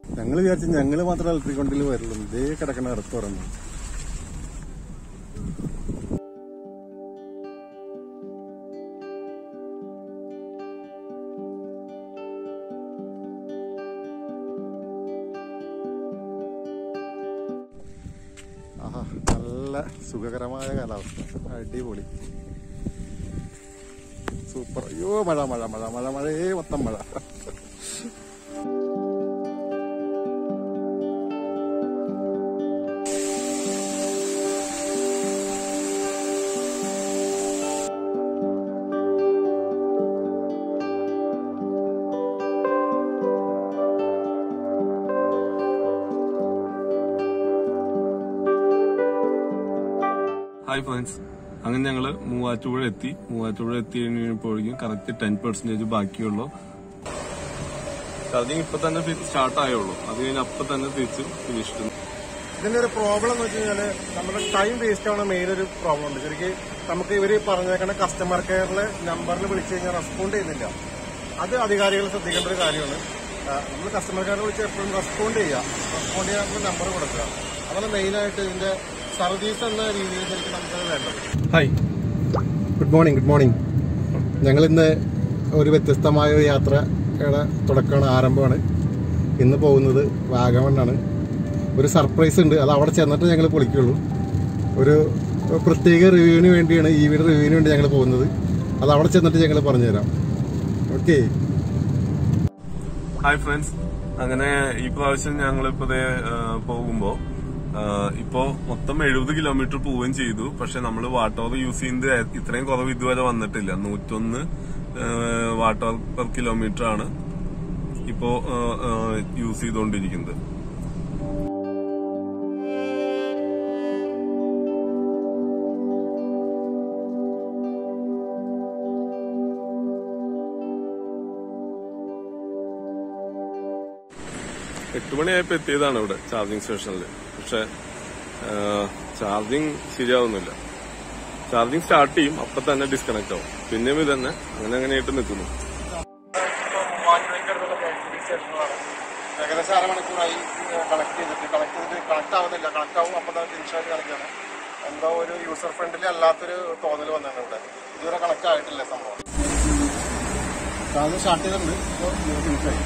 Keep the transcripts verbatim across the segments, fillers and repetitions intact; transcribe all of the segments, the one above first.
ഞങ്ങൾ വിചാരിച്ചു ഞങ്ങൾ മാത്രം ഇലക്ട്രിക് വണ്ടിയിൽ വരുള്ളൂ. ഇതേ കിടക്കണ അടുത്ത് പറഞ്ഞു. ആഹാ, നല്ല സുഖകരമായ കാലാവസ്ഥ, അടിപൊളി, സൂപ്പർ. അയ്യോ മഴ മഴ മഴ മഴ മഴയേ മൊത്തം മഴ. ഹായ് ഫ്രണ്ട്സ്, അങ്ങനെ ഞങ്ങള് മൂവാറ്റുപുഴ എത്തി. മൂവാറ്റുപുഴ എത്തി കഴിഞ്ഞപ്പോഴേക്കും കറക്റ്റ് ടെൻ പെർസെന്റേജ് ബാക്കിയുള്ളൂ. ചാർജിങ് ഇപ്പൊ തന്നെ സ്റ്റാർട്ട് ആയുള്ളൂ. അത് കഴിഞ്ഞ് അപ്പൊ തന്നെ തിരിച്ച് ഫിനിഷ്. ഇതിന്റെ ഒരു പ്രോബ്ലം എന്ന് വെച്ച് കഴിഞ്ഞാല് നമ്മുടെ ടൈം വേസ്റ്റ് ആവുന്ന മെയിൻ ഒരു പ്രോബ്ലം ഉണ്ട്. ശരിക്കും നമുക്ക് ഇവര് പറഞ്ഞേക്കണ കസ്റ്റമർ കെയറിലെ നമ്പറിൽ വിളിച്ചു കഴിഞ്ഞാൽ റെസ്പോണ്ട് ചെയ്യുന്നില്ല. അത് അധികാരികൾ ശ്രദ്ധിക്കേണ്ട ഒരു കാര്യമാണ്. നമ്മൾ കസ്റ്റമർ കെയറിൽ വിളിച്ച് എപ്പോഴും റെസ്പോണ്ട് ചെയ്യുക, റെസ്പോണ്ട് ചെയ്യാനുള്ള നമ്പർ കൊടുക്കുക. അതാണ് മെയിനായിട്ട് ഇതിന്റെ സർവീസ് എന്ന രീതിയിൽ ശരിക്കും നമുക്കത് വേണ്ടത്. Hi, good morning. Good morning. ഞങ്ങൾ ഇന്ന് ഒരു വ്യത്യസ്തമായ ഒരു യാത്രയുടെ തുടക്കമാണ്, ആരംഭമാണ്. ഇന്ന് പോകുന്നത് വാഗമണ്ണാണ്. ഒരു സർപ്രൈസ് ഉണ്ട്, അത് അവിടെ ചെന്നിട്ട് ഞങ്ങൾ പൊളിക്കുള്ളൂ. ഒരു പ്രത്യേക റിവ്യൂവിന് വേണ്ടിയാണ്, ഈ വീട് റിവ്യൂവിന് വേണ്ടി ഞങ്ങൾ പോകുന്നത്. അത് അവിടെ ചെന്നിട്ട് ഞങ്ങൾ പറഞ്ഞുതരാം. ഓക്കെ. ഹായ് ഫ്രണ്ട്സ്, അങ്ങനെ ഈ പ്രാവശ്യം ഞങ്ങളിപ്പോ പോകുമ്പോ ഇപ്പോ മൊത്തം എഴുപത് കിലോമീറ്റർ പോവുകയും ചെയ്തു. പക്ഷെ നമ്മൾ വാട്ട് അവർ യൂസ് ചെയ്യുന്നത് ഇത്രയും കുറവ് ഇതുവരെ വന്നിട്ടില്ല. നൂറ്റൊന്ന് വാട്ട് അവർ പെർ കിലോമീറ്റർ ആണ് ഇപ്പോ യൂസ് ചെയ്തുകൊണ്ടിരിക്കുന്നത്. എട്ട് മണിയായപ്പോ എത്തിയതാണ് ഇവിടെ ചാർജിങ് സ്റ്റേഷനിൽ. പക്ഷെ ചാർജിങ് ശരിയാവുന്നില്ല. ചാർജിങ് സ്റ്റാർട്ട് ചെയ്യും, അപ്പൊ തന്നെ ഡിസ്കണക്ട് ആവും. പിന്നെയും ഇതന്നെ അങ്ങനെ അങ്ങനെയായിട്ട് നിൽക്കുന്നു. ഏകദേശം അരമണിക്കൂറായി കണക്ട് ചെയ്തിട്ട് കണക്ട് ചെയ്തിട്ട് കണക്ട് ആവുന്നില്ല. കണക്ട് ആവും, അപ്പൊ തന്നെ തിരിച്ചായിട്ട് കളിക്കാണ്. എന്തോ ഒരു യൂസർ ഫ്രണ്ട്ലി അല്ലാത്തൊരു തോന്നൽ വന്നിട്ടുണ്ട് ഇവിടെ. ഇതുവരെ കണക്ട് ആയിട്ടില്ല സംഭവം. ചാർജ് സ്റ്റാർട്ട് ചെയ്തിട്ടുണ്ട്, തിരിച്ചായി.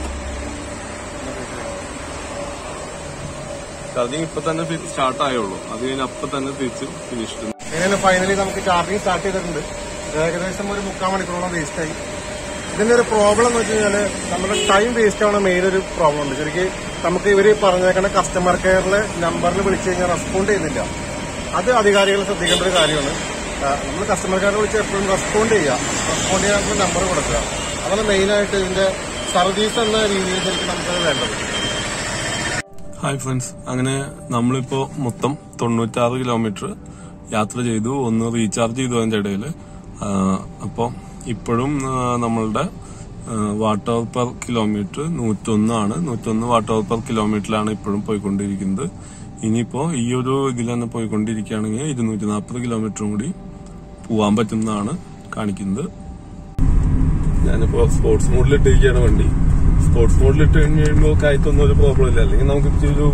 ചാർജിങ് ഇപ്പൊ തന്നെ സ്റ്റാർട്ട് ആയുള്ളൂ. അത് കഴിഞ്ഞ് അപ്പൊ തന്നെ തിരിച്ച് ഫിനിഷ്. അങ്ങനെ ഫൈനലി നമുക്ക് ചാർജിങ് സ്റ്റാർട്ട് ചെയ്തിട്ടുണ്ട്. ഏകദേശം ഒരു മുക്കാൽ മണിക്കൂറോളം വേസ്റ്റ് ആയി. ഇതിന്റെ ഒരു പ്രോബ്ലം എന്ന് വെച്ച് കഴിഞ്ഞാല് നമ്മുടെ ടൈം വേസ്റ്റ് ആവുന്ന മെയിൻ ഒരു പ്രോബ്ലം ഉണ്ട്. ശരിക്കും നമുക്ക് ഇവര് പറഞ്ഞേക്കണ കസ്റ്റമർ കെയറിലെ നമ്പറിൽ വിളിച്ചു കഴിഞ്ഞാൽ റെസ്പോണ്ട് ചെയ്യുന്നില്ല. അത് അധികാരികൾ ശ്രദ്ധിക്കേണ്ട ഒരു കാര്യമാണ്. നമ്മൾ കസ്റ്റമർ കെയറിൽ വിളിച്ച് എപ്പോഴും റെസ്പോണ്ട് ചെയ്യുക, റെസ്പോണ്ട് ചെയ്യാനുള്ള നമ്പർ കൊടുക്കുക. അതാണ് മെയിനായിട്ട് ഇതിന്റെ സർവീസ് എന്ന രീതിയിൽ ശരിക്കും നമുക്കത് വേണ്ടത്. ഹായ് ഫ്രണ്ട്സ്, അങ്ങനെ നമ്മളിപ്പോ മൊത്തം തൊണ്ണൂറ്റാറ് കിലോമീറ്റർ യാത്ര ചെയ്തു. ഒന്ന് റീചാർജ് ചെയ്തു അതിന്റെ ഇടയില്. അപ്പൊ ഇപ്പോഴും നമ്മളുടെ വാട്ട് അവർ പെർ കിലോമീറ്റർ നൂറ്റൊന്നാണ്. നൂറ്റൊന്ന് വാട്ട് അവർ പെർ കിലോമീറ്ററിലാണ് ഇപ്പോഴും പോയിക്കൊണ്ടിരിക്കുന്നത്. ഇനിയിപ്പോ ഈ ഒരു ഇതിൽ തന്നെ പോയിക്കൊണ്ടിരിക്കുകയാണെങ്കിൽ ഇരുന്നൂറ്റി നാൽപ്പത് കിലോമീറ്ററും കൂടി പോവാൻ പറ്റുന്നതാണ് കാണിക്കുന്നത്. ഞാനിപ്പോ സ്പോർട്സ് മോഡിലിട്ടിരിക്കുകയാണ് വണ്ടി. സ്പോർട്സ് മോഡിലിട്ട് കഴിയുമ്പോൾ കയറ്റൊന്നും ഒരു പ്രോബ്ലം ഇല്ല. അല്ലെങ്കിൽ നമുക്ക് ഇച്ചിരി ഒരു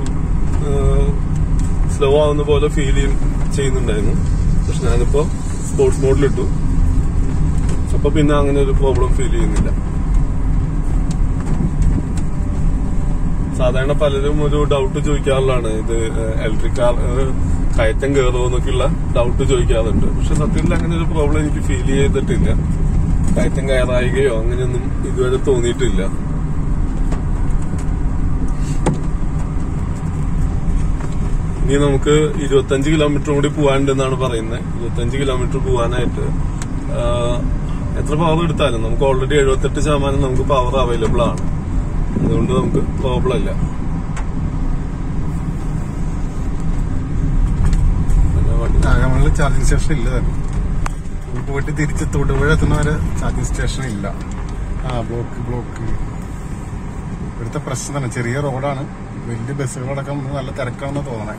സ്ലോ ആവുന്ന പോലെ ഫീൽ ചെയ്യുന്നുണ്ടായിരുന്നു. പക്ഷെ ഞാനിപ്പോ സ്പോർട്സ് മോഡിലിട്ടു, അപ്പൊ പിന്നെ അങ്ങനെ ഒരു പ്രോബ്ലം ഫീൽ ചെയ്യുന്നില്ല. സാധാരണ പലരും ഒരു ഡൗട്ട് ചോദിക്കാറുള്ളതാണ്, ഇത് ഇലക്ട്രിക് കാർ കയറ്റം കയറുമോ എന്നൊക്കെയുള്ള ഡൗട്ട് ചോദിക്കാറുണ്ട്. പക്ഷെ സത്യത്തിൽ അങ്ങനെ ഒരു പ്രോബ്ലം എനിക്ക് ഫീൽ ചെയ്തിട്ടില്ല. കയറ്റം കയറായികയോ അങ്ങനെയൊന്നും ഇതുവരെ തോന്നിയിട്ടില്ല. ഇനി നമുക്ക് ഇരുപത്തഞ്ച് കിലോമീറ്റർ കൂടി പോകാനുണ്ടെന്നാണ് പറയുന്നത്. ഇരുപത്തഞ്ച് കിലോമീറ്റർ പോകാനായിട്ട് എത്ര പവർ എടുത്താലും നമുക്ക് ഓൾറെഡി എഴുപത്തെട്ട് ശതമാനം നമുക്ക് പവർ അവൈലബിൾ ആണ്. അതുകൊണ്ട് നമുക്ക് പ്രോബ്ലം ഇല്ല. വാഗമണിൽ ചാർജിങ് സ്റ്റേഷൻ ഇല്ല തന്നെ. പോയിട്ട് തിരിച്ച് തൊടുപുഴ എത്തുന്നവരെ ചാർജിങ് സ്റ്റേഷൻ ഇല്ല. ആ ബ്ലോക്ക് ബ്ലോക്ക് ഇവിടുത്തെ പ്രശ്നം തന്നെ. ചെറിയ റോഡാണ്, വലിയ ബസ്സുകളടക്കം നല്ല തിരക്കാണെന്ന് തോന്നണേ.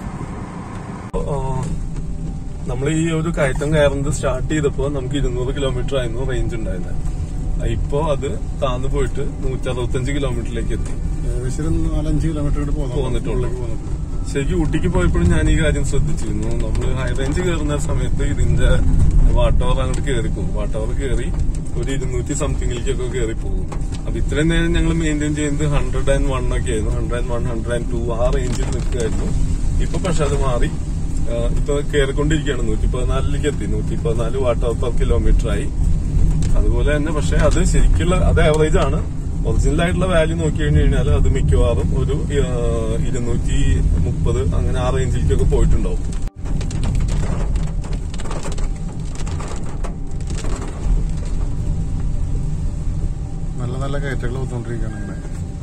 നമ്മൾ ഈ ഒരു കയറ്റം കയറുന്നത് സ്റ്റാർട്ട് ചെയ്തപ്പോ നമുക്ക് ഇരുന്നൂറ് കിലോമീറ്റർ ആയിരുന്നു റേഞ്ച് ഉണ്ടായിരുന്നത്. ഇപ്പോ അത് താന്നു പോയിട്ട് നൂറ്റി അറുപത്തഞ്ച് കിലോമീറ്ററിലേക്ക് എത്തി. ഏകദേശം നാലഞ്ച് കിലോമീറ്റർ പോന്നിട്ടുള്ളൂ. ശരിക്കും ഊട്ടിക്ക് പോയപ്പോഴും ഞാൻ ഈ കാര്യം ശ്രദ്ധിച്ചിരുന്നു. നമ്മൾ ഹൈ റേഞ്ച് കയറുന്ന സമയത്ത് ഇതിന്റെ വാട്ടവർ അങ്ങോട്ട് കയറിപ്പോകും. വാട്ടവർ കയറി ഒരു ഇരുന്നൂറ്റി സംതിങ്ങിലേക്കൊക്കെ കയറി പോകും. അപ്പൊ ഇത്രയും നേരം ഞങ്ങൾ മെയിൻറ്റെയിൻ ചെയ്യുന്നത് ഹൺഡ്രഡ് ആൻഡ് വൺ ഒക്കെ ആയിരുന്നു. Hundred and one hundred and two ആ റേഞ്ചിൽ നിൽക്കുകയായിരുന്നു. ഇപ്പൊ പക്ഷെ അത് മാറി ഇപ്പൊ കയറിക്കൊണ്ടിരിക്കുകയാണ്. നൂറ്റി പതിനാലിലേക്ക് എത്തി. നൂറ്റി പതിനാല് വാട്ട് അവർ പെർ കിലോമീറ്റർ ആയി. അതുപോലെ തന്നെ പക്ഷെ അത് ശരിക്കുള്ള അത് ആവറേജ് ആണ്. ഒറിജിനൽ ആയിട്ടുള്ള വാല്യൂ നോക്കി കഴിഞ്ഞു കഴിഞ്ഞാൽ അത് മിക്കവാറും ഒരു ഇരുന്നൂറ്റി മുപ്പത് അങ്ങനെ ആ റേഞ്ചിലേക്കൊക്കെ പോയിട്ടുണ്ടാവും. നല്ല നല്ല കയറ്റങ്ങൾ വന്നുകൊണ്ടിരിക്കുകയാണ്. ഇങ്ങനെ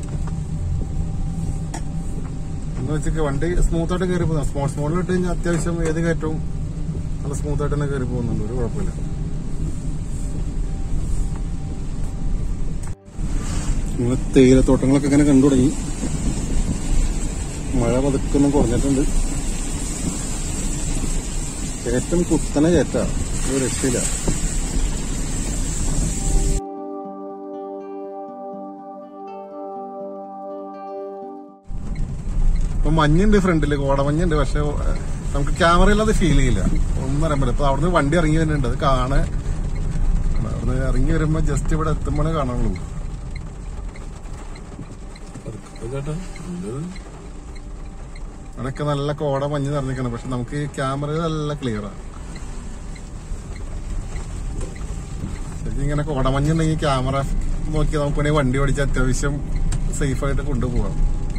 എന്ന് വെച്ചാൽ വണ്ടി സ്മൂത്ത് ആയിട്ട് കയറി പോകുന്നത്. സ്പോർട്സ് മോഡിൽ ഇട്ട് കഴിഞ്ഞാൽ അത്യാവശ്യം ഏത് കയറ്റവും നല്ല സ്മൂത്ത് ആയിട്ട് തന്നെ കയറി പോകുന്നുണ്ട്. ഒരു കുഴപ്പമില്ല. ഇങ്ങനെ തേയിലത്തോട്ടങ്ങളൊക്കെ ഇങ്ങനെ കണ്ടു തുടങ്ങി. മഴ പതുക്കൊന്നും കുറഞ്ഞിട്ടുണ്ട്. കയറ്റം കുത്തനെ കയറ്റാ, ഒരു രക്ഷയില്ല. ഇപ്പൊ മഞ്ഞുണ്ട് ഫ്രണ്ടില്, കോടമഞ്ഞുണ്ട്. പക്ഷെ നമുക്ക് ക്യാമറയിൽ അത് ഫീൽ ചെയ്യില്ല. ഒന്നും അറിയാൻ പറ്റില്ല. ഇപ്പൊ അവിടുന്ന് വണ്ടി ഇറങ്ങി വരുന്നുണ്ട്. അത് കാണാൻ അവിടുന്ന് ഇറങ്ങി വരുമ്പോ ജസ്റ്റ് ഇവിടെ എത്തുമ്പോഴേ കാണാനുള്ളൂ. അവിടെയൊക്കെ നല്ല കോട മഞ്ഞ് നിറഞ്ഞിരിക്കണം. പക്ഷെ നമുക്ക് ഈ ക്യാമറയിൽ നല്ല ക്ലിയറാണ്. ശരിക്കും ഇങ്ങനെ കോടമഞ്ഞുണ്ടെങ്കിൽ ക്യാമറ നോക്കി നമുക്ക് വേണമെങ്കിൽ വണ്ടി ഓടിച്ച് അത്യാവശ്യം സേഫായിട്ട് കൊണ്ടുപോകാം.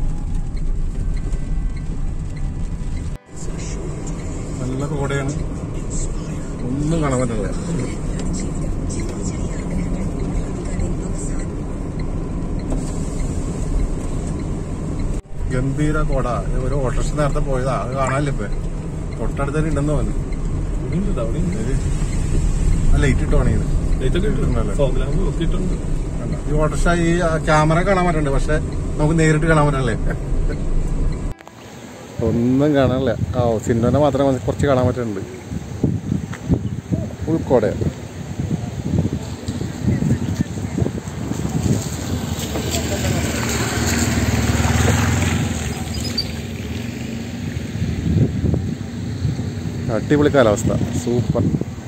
നല്ല കോടയാണ്, ഒന്നും കാണാൻ പറ്റില്ല. ഗംഭീര കോട. ഒരു ഓട്ടോറിക്ഷ നേരത്തെ പോയതാ, അത് കാണാനില്ല. ഇപ്പൊ തൊട്ടടുത്ത് തന്നെ ഉണ്ടെന്ന് തോന്നി. ലൈറ്റ് ഇട്ട് പണിയത് ഈ ഓട്ടോറിക്ഷ. ഈ ക്യാമറ കാണാൻ പറ്റുന്നുണ്ട്, പക്ഷെ നമുക്ക് നേരിട്ട് കാണാൻ പറ്റണല്ലേ. ഒന്നും കാണാനില്ല. ആ സിനിമനെ മാത്രമേ കുറച്ച് കാണാൻ പറ്റുന്നുണ്ട്. ഉൾക്കോടെ അടിപൊളി കാലാവസ്ഥ, സൂപ്പർ.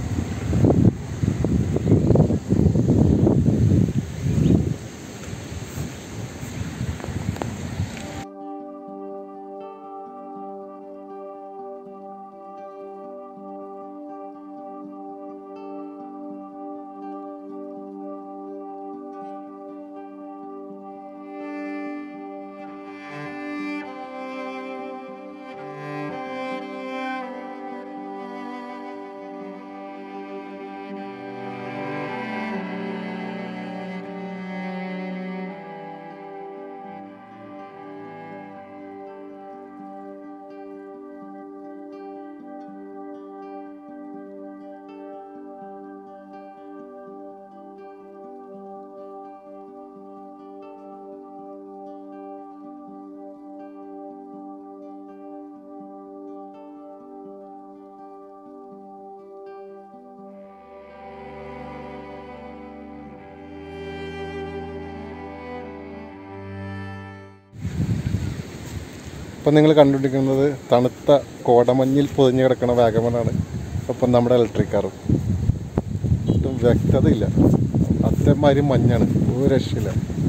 ഇപ്പം നിങ്ങൾ കണ്ടുപിടിക്കുന്നത് തണുത്ത കോടമഞ്ഞിൽ പൊതിഞ്ഞ് കിടക്കുന്ന വാഗമണാണ്. ഒപ്പം നമ്മുടെ ഇലക്ട്രിക് കാറും. ഒട്ടും വ്യക്തതയില്ല, അത്രമാതിരി മഞ്ഞാണ്, ഒരു രക്ഷയില്ല.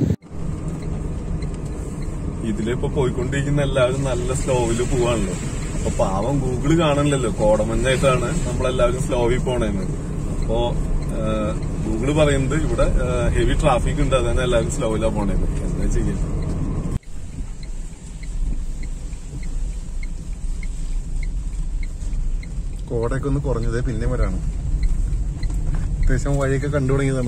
ഇതിലിപ്പോ പോയിക്കൊണ്ടിരിക്കുന്ന എല്ലാവരും നല്ല സ്ലോവില് പോവാണല്ലോ. അപ്പൊ പാവം ഗൂഗിള് കാണണില്ലല്ലോ, കോടമഞ്ഞായിട്ടാണ് നമ്മളെല്ലാവരും സ്ലോവിൽ പോണേന്ന്. അപ്പോ ഗൂഗിള് പറയുന്നത് ഇവിടെ ഹെവി ട്രാഫിക് ഉണ്ട്, അത് തന്നെ എല്ലാവരും സ്ലോവിലാ പോണേന്ന്. എന്താ ചെയ്യാ? കോടയൊക്കെ ഒന്ന് കുറഞ്ഞതേ പിന്നെ വരാണ്. അത്യാവശ്യം വഴിയൊക്കെ കണ്ടു തുടങ്ങിയതാണ്.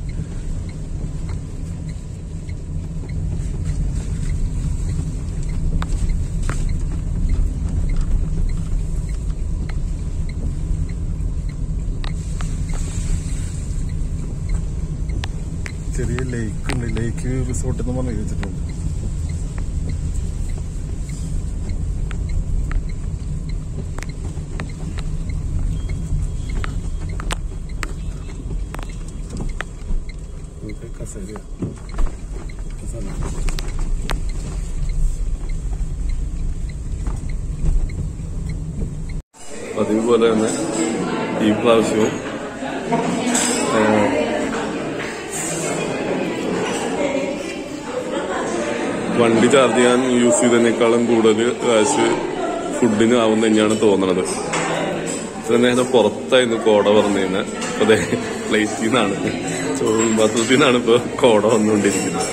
ചെറിയ ലേക്ക് ഉണ്ട്, ലേക്ക് റിസോർട്ട് എന്ന് പറഞ്ഞ് വെച്ചിട്ടുണ്ട്. Casseria. പതിവ് പോലെ തന്നെ ഈ പ്രാവശ്യവും വണ്ടി ചാർജ് ചെയ്യാൻ യൂസ് ചെയ്തതിനേക്കാളും കൂടുതൽ കാശ് ഫുഡിന് ആവുന്ന തന്നെയാണ് തോന്നണത്. ഇത്ര നേരം പുറത്തായിരുന്നു കോട പറഞ്ഞു കഴിഞ്ഞാൽ ഇപ്പൊ അതെ പ്ലേറ്റിൽ നിന്നാണ്, ചോറും പാത്രത്തിൽ നിന്നാണ് ഇപ്പൊ കോട വന്നുകൊണ്ടിരിക്കുന്നത്.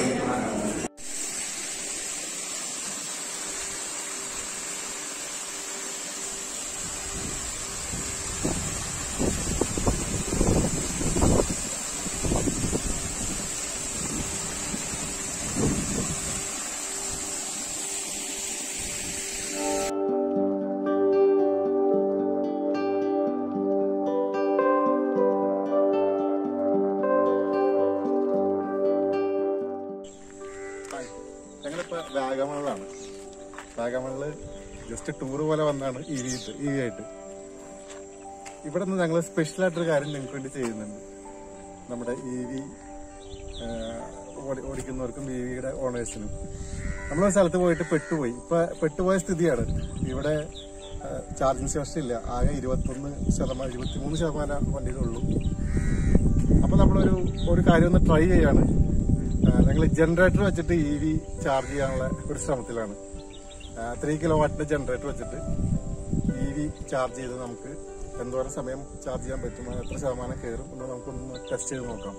ഞങ്ങളിപ്പോ വാഗമണിലാണ്. വാഗമണില് ജസ്റ്റ് ടൂർ പോലെ വന്നാണ് ഇ വി ഇ വി ആയിട്ട്. ഇവിടെ നിന്ന് ഞങ്ങൾ സ്പെഷ്യൽ ആയിട്ടൊരു കാര്യം ഞങ്ങൾക്ക് വേണ്ടി ചെയ്യുന്നുണ്ട്. നമ്മുടെ ഇ വി ഓടിക്കുന്നവർക്കും ഇ വിയുടെ ഓണേഴ്സിനും നമ്മളൊരു സ്ഥലത്ത് പോയിട്ട് പെട്ടുപോയി. ഇപ്പൊ പെട്ടുപോയ സ്ഥിതിയാണ്. ഇവിടെ ചാർജിങ് സ്റ്റേഷൻ ഇല്ല. ആകെ ഇരുപത്തൊന്ന് ശതമാനം ഇരുപത്തിമൂന്ന് ശതമാനം വണ്ടികളുള്ളൂ. അപ്പൊ നമ്മളൊരു ഒരു കാര്യം ഒന്ന് ട്രൈ ചെയ്യാണ്. ഞങ്ങൾ ജനറേറ്റർ വെച്ചിട്ട് ഇ വി ചാർജ് ചെയ്യാനുള്ള ഒരു ശ്രമത്തിലാണ്. ത്രീ കിലോ വാട്ടിന്റെ ജനറേറ്റർ വെച്ചിട്ട് ഇ വി ചാർജ് ചെയ്ത് നമുക്ക് എന്തോരം സമയം ചാർജ് ചെയ്യാൻ പറ്റും, എത്ര ശതമാനം കയറും എന്ന് നമുക്കൊന്ന് ടെസ്റ്റ് ചെയ്ത് നോക്കാം.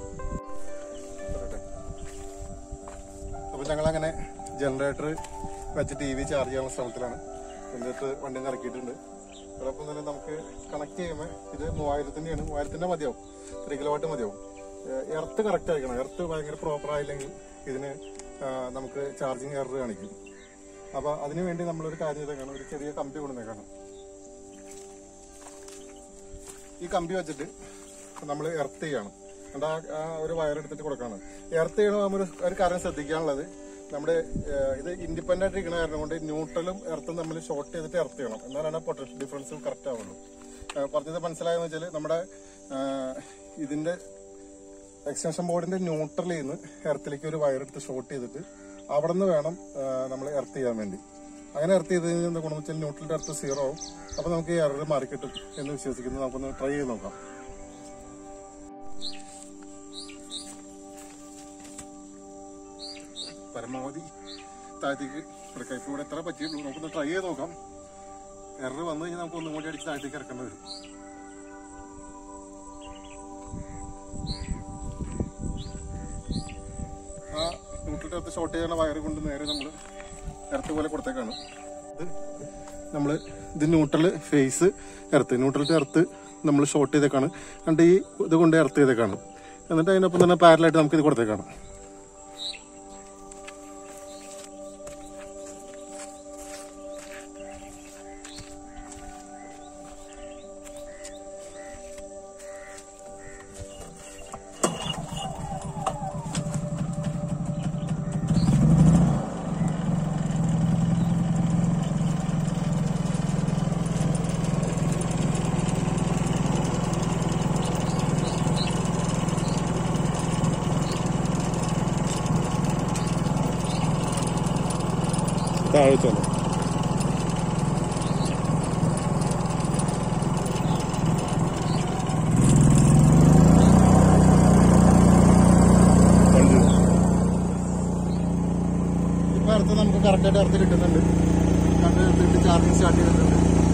അപ്പൊ ഞങ്ങളങ്ങനെ ജനറേറ്റർ വെച്ചിട്ട് ഇ വി ചാർജ് ചെയ്യാനുള്ള ശ്രമത്തിലാണ്. എന്നിട്ട് വണ്ടി ഇറക്കിയിട്ടുണ്ട്. അതോടൊപ്പം തന്നെ നമുക്ക് കണക്ട് ചെയ്യുമ്പോൾ ഇത് മൂവായിരത്തിന്റെയാണ്. മൂവായിരത്തിന്റെ മതിയാവും, ത്രീ കിലോ വാട്ട് മതിയാവും. എർത്ത് കറക്റ്റ് ആയിരിക്കണം. എർത്ത് ഭയങ്കര പ്രോപ്പർ ആയില്ലെങ്കിൽ ഇതിന് നമുക്ക് ചാർജിങ് എറർ കാണിക്കും. അപ്പൊ അതിനുവേണ്ടി നമ്മളൊരു കാര്യം ചെയ്തേക്കാണ്, ഒരു ചെറിയ കമ്പി കൊണ്ടുവന്നേക്കാണ്. ഈ കമ്പി വെച്ചിട്ട് നമ്മൾ എർത്ത് ചെയ്യാണ്. എന്നിട്ട് ആ ഒരു വയർ എടുത്തിട്ട് കൊടുക്കാണ്. എർത്ത് ചെയ്യണ ഒരു കാര്യം ശ്രദ്ധിക്കാനുള്ളത്, നമ്മുടെ ഇത് ഇൻഡിപെൻഡന്റ് ആയിട്ട് ഇരിക്കുന്ന കാരണം കൊണ്ട് ന്യൂട്രലും എർത്തും തമ്മിൽ ഷോർട്ട് ചെയ്തിട്ട് എർത്ത് ചെയ്യണം. എന്നാലാണ് പൊട്ടൻഷ്യൽ ഡിഫറൻസ് കറക്റ്റ് ആവുള്ളൂ. പറഞ്ഞത് മനസ്സിലായെന്ന് വെച്ചാൽ നമ്മുടെ ഇതിന്റെ എക്സ്റ്റൻഷൻ ബോർഡിന്റെ ന്യൂട്രലിൽ നിന്ന് എർത്തിലേക്ക് ഒരു വയർ എടുത്ത് ഷോർട്ട് ചെയ്തിട്ട് അവിടെ നിന്ന് വേണം നമ്മൾ എർത്ത് ചെയ്യാൻ വേണ്ടി. അങ്ങനെ എർത്ത് ചെയ്ത് കഴിഞ്ഞാൽ എന്താ ഗുണമെന്ന് വെച്ചാൽ ന്യൂട്രലിന്റെ എർത്ത് സീറോ ആവും. അപ്പൊ നമുക്ക് ഈ എറർ മാറിക്കിട്ടും എന്ന് വിശ്വസിക്കുന്നത്. നമുക്കൊന്ന് ട്രൈ ചെയ്ത് നോക്കാം. പരമാവധി താഴത്തേക്ക് എടുക്കാം. ഇപ്പൊ ഇവിടെ എത്ര പറ്റിയുള്ളൂ, നമുക്കൊന്ന് ട്രൈ ചെയ്ത് നോക്കാം. എറർ വന്നു കഴിഞ്ഞാൽ നമുക്ക് ഒന്നും കൂടി അടിച്ച് താഴത്തേക്ക് ഇറക്കേണ്ടി വരും. ആ ന്യൂട്രലിന്റെ അകത്ത് ഷോർട്ട് ചെയ്യുന്ന വയർ കൊണ്ട് നേരെ നമ്മൾ എർത്ത് പോലെ കൊടുത്തേക്കാണ്. ഇത് നമ്മൾ ഇത് ന്യൂട്രൽ ഫേസ് എർത്ത്, ന്യൂട്രലിന്റെ എർത്ത് നമ്മൾ ഷോർട്ട് ചെയ്തേക്കാണ്. എന്നിട്ട് ഈ ഇത് കൊണ്ട് എർത്ത് ചെയ്തേക്കാണ്. എന്നിട്ട് അതിനൊപ്പം തന്നെ പാരലായിട്ട് നമുക്ക് ഇത് കൊടുത്തേക്കാണ്. താഴെ വെച്ചാലോ ഇപ്പൊ അടുത്ത് നമുക്ക് കറക്റ്റായിട്ട് അടുത്ത് കിട്ടുന്നുണ്ട്. കറക്റ്റ് ചാർജിങ് സ്റ്റാർട്ട് ചെയ്തിട്ടുണ്ട്.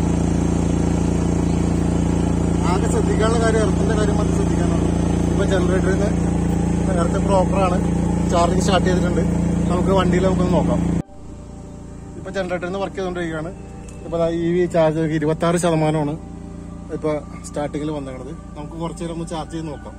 ആകെ ശ്രദ്ധിക്കാനുള്ള കാര്യം എർത്തിന്റെ കാര്യം മാത്രം ശ്രദ്ധിക്കാനുള്ളൂ. ഇപ്പൊ ജനറേറ്ററിന് എർത്ത് പ്രോപ്പറാണ്, ചാർജിങ് സ്റ്റാർട്ട് ചെയ്തിട്ടുണ്ട്. നമുക്ക് വണ്ടിയിൽ നമുക്കൊന്ന് നോക്കാം. ഇപ്പൊ ജനറേറ്ററിൽ നിന്ന് വർക്ക് ചെയ്തുകൊണ്ടിരിക്കുകയാണ്. ഇപ്പൊ ഇ വി ചാർജ് ഇരുപത്തി ആറ് ശതമാനമാണ് ഇപ്പൊ സ്റ്റാർട്ടിങ്ങിൽ വന്നേക്കണത്. നമുക്ക് കുറച്ചു നേരം ഒന്ന് ചാർജ് ചെയ്ത് നോക്കാം.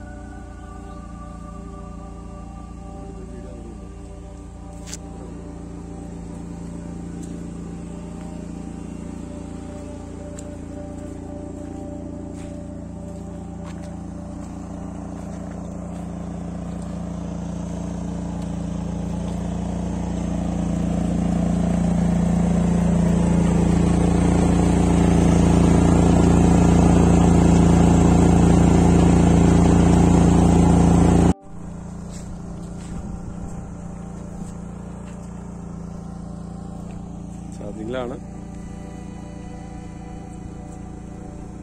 ചാർജിങ്ങിലാണ്.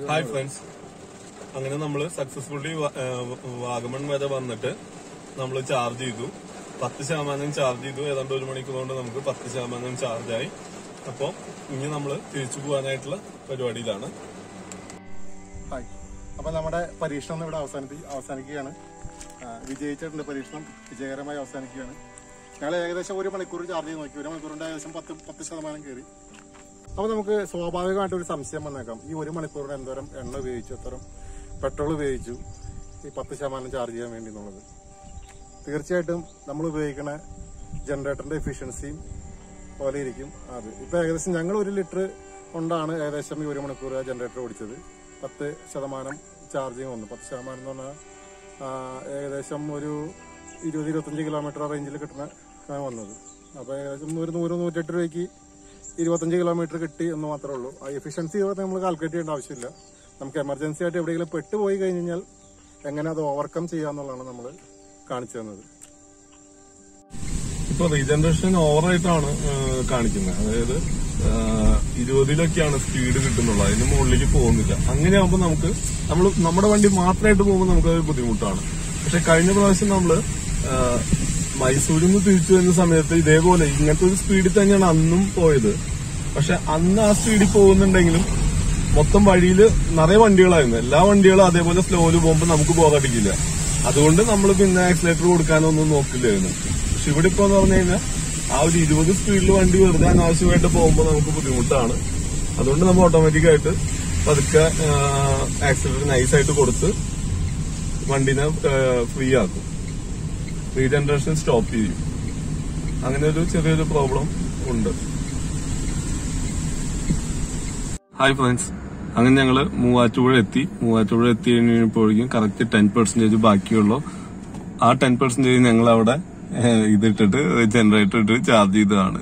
ഹായ് ഫ്രണ്ട്സ്, അങ്ങനെ നമ്മൾ സക്സസ്ഫുള്ളി വാഗമൺ വരെ വന്നിട്ട് നമ്മൾ ചാർജ് ചെയ്തു. പത്ത് ശതമാനം ചാർജ് ചെയ്തു. ഏതാണ്ട് ഒരു മണിക്കൂർ കൊണ്ട് നമുക്ക് പത്ത് ശതമാനം ചാർജായി. അപ്പോൾ ഇനി നമ്മൾ തിരിച്ചു പോകാനായിട്ടുള്ള പരിപാടിയിലാണ്. ഹായ്, അപ്പൊ നമ്മുടെ പരീക്ഷണം ഇവിടെ അവസാനിപ്പി അവസാനിക്കുകയാണ്. വിജയിച്ചിട്ടുണ്ട്. പരീക്ഷണം വിജയകരമായി അവസാനിക്കുകയാണ്. ഞങ്ങൾ ഏകദേശം ഒരു മണിക്കൂർ ചാർജ് ചെയ്ത് നോക്കി. ഒരു മണിക്കൂറിന്റെ ഏകദേശം പത്ത് പത്ത് ശതമാനം കയറി. അപ്പൊ നമുക്ക് സ്വാഭാവികമായിട്ട് ഒരു സംശയം വന്നേക്കാം, ഈ ഒരു മണിക്കൂറിന് എന്തോരം എണ്ണ ഉപയോഗിച്ചു, എന്തോരം പെട്രോൾ ഉപയോഗിച്ചു ഈ പത്ത് ശതമാനം ചാർജ് ചെയ്യാൻ വേണ്ടി എന്നുള്ളത്. തീർച്ചയായിട്ടും നമ്മൾ ഉപയോഗിക്കുന്ന ജനറേറ്ററിന്റെ എഫിഷ്യൻസിയും പോലെ ഇരിക്കും അത്. ഇപ്പൊ ഏകദേശം ഞങ്ങൾ ഒരു ലിറ്റർ കൊണ്ടാണ് ഏകദേശം ഈ ഒരു മണിക്കൂർ ജനറേറ്റർ ഓടിച്ചത്. പത്ത് ശതമാനം ചാർജിങ് വന്നു. പത്ത് ശതമാനം എന്ന് പറഞ്ഞാൽ ഏകദേശം ഒരു ഇരുപത് ഇരുപത്തഞ്ച് കിലോമീറ്റർ റേഞ്ചിൽ കിട്ടുന്ന വന്നത്. അപ്പൊ ഏകദേശം ഒരു നൂറ് നൂറ്റെട്ട് രൂപയ്ക്ക് ഇരുപത്തഞ്ച് കിലോമീറ്റർ കിട്ടി എന്ന് മാത്രമേ ഉള്ളൂ. ആ എഫിഷ്യൻസി നമ്മൾ കാൽക്കുലേറ്റ് ചെയ്യേണ്ട ആവശ്യമില്ല. നമുക്ക് എമർജൻസി ആയിട്ട് എവിടെയെങ്കിലും പെട്ടുപോയി കഴിഞ്ഞ് കഴിഞ്ഞാൽ എങ്ങനെ അത് ഓവർകം ചെയ്യാന്നുള്ളതാണ് നമ്മൾ കാണിച്ചു തന്നത്. ഇപ്പൊ റീജനറേഷൻ ഓവറായിട്ടാണ് കാണിക്കുന്നത്. അതായത് ഇരുപതിലൊക്കെയാണ് സ്പീഡ് കിട്ടുന്നുള്ളത്, അതിന് മുകളിലേക്ക് പോകുന്നില്ല. അങ്ങനെയാകുമ്പോൾ നമുക്ക് നമ്മൾ നമ്മുടെ വണ്ടി മാത്രമായിട്ട് പോകുമ്പോൾ നമുക്കത് ബുദ്ധിമുട്ടാണ്. പക്ഷെ കഴിഞ്ഞ പ്രാവശ്യം നമ്മള് മൈസൂരിൽ നിന്ന് തിരിച്ചു വരുന്ന സമയത്ത് ഇതേപോലെ ഇങ്ങനത്തെ ഒരു സ്പീഡിൽ തന്നെയാണ് അന്നും പോയത്. പക്ഷെ അന്ന് ആ സ്പീഡിൽ പോകുന്നുണ്ടെങ്കിലും മൊത്തം വഴിയിൽ നിറയെ വണ്ടികളായിരുന്നു. എല്ലാ വണ്ടികളും അതേപോലെ സ്ലോയില് പോകുമ്പോൾ നമുക്ക് ബോറടിക്കില്ല. അതുകൊണ്ട് നമ്മൾ പിന്നെ ആക്സിലേറ്റർ കൊടുക്കാനൊന്നും നോക്കില്ലായിരുന്നു. പക്ഷെ ഇവിടെ ഇപ്പൊ എന്ന് പറഞ്ഞു കഴിഞ്ഞാൽ ആ ഒരു ഇരുപത് സ്പീഡിൽ വണ്ടി വെറുതെ അനാവശ്യമായിട്ട് പോകുമ്പോൾ നമുക്ക് ബുദ്ധിമുട്ടാണ്. അതുകൊണ്ട് നമ്മൾ ഓട്ടോമാറ്റിക്കായിട്ട് പതുക്കെ ആക്സിലേറ്റർ നൈസായിട്ട് കൊടുത്ത് വണ്ടിനെ ഫ്രീ ആക്കും. റീജനറേഷൻ സ്റ്റോപ്പ് ചെയ്യും. അങ്ങനെ ഒരു ചെറിയൊരു പ്രോബ്ലം ഉണ്ട്. ഹായ് ഫ്രണ്ട്സ്, അങ്ങനെ ഞങ്ങള് മൂവാറ്റുപുഴ എത്തി. മൂവാറ്റുപുഴ എത്തി കഴിഞ്ഞപ്പോഴേക്കും കറക്റ്റ് ടെൻ പെർസെന്റേജ് ബാക്കിയുള്ളൂ. ആ ടെൻ പെർസെന്റേജ് ഞങ്ങൾ അവിടെ ഇതിട്ടിട്ട് ജനറേറ്റർ ഇട്ട് ചാർജ് ചെയ്തതാണ്.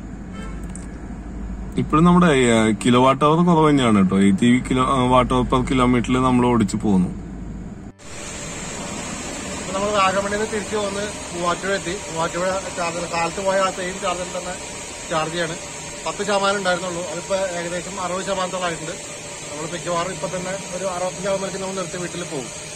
ഇപ്പോഴും നമ്മുടെ കിലോ വാട്ട് അവർ കുറവ് തന്നെയാണ് കേട്ടോ. Eighty kilowatt hour per കിലോമീറ്ററിൽ നമ്മൾ ഓടിച്ചു പോകുന്നു. നമ്മൾ വാഗമണിൽ നിന്ന് തിരിച്ചു വന്ന് മൂവാറ്റുപുഴ എത്തി. മൂവാറ്റുപുഴ ചാർജർ കാലത്ത് പോയ ആ സെയിം ചാർജറിൽ തന്നെ ചാർജ് ചെയ്യാണ്. പത്ത് ശതമാനം ഉണ്ടായിരുന്നുള്ളൂ, അതിപ്പോ ഏകദേശം അറുപത് ശതമാനത്തോളായിട്ടുണ്ട്. നമ്മൾ മിക്കവാറും ഇപ്പൊ തന്നെ ഒരു അറുപത്തഞ്ചാകുമ്പോഴേക്കും നമ്മൾ നിർത്തി വീട്ടിൽ പോകും.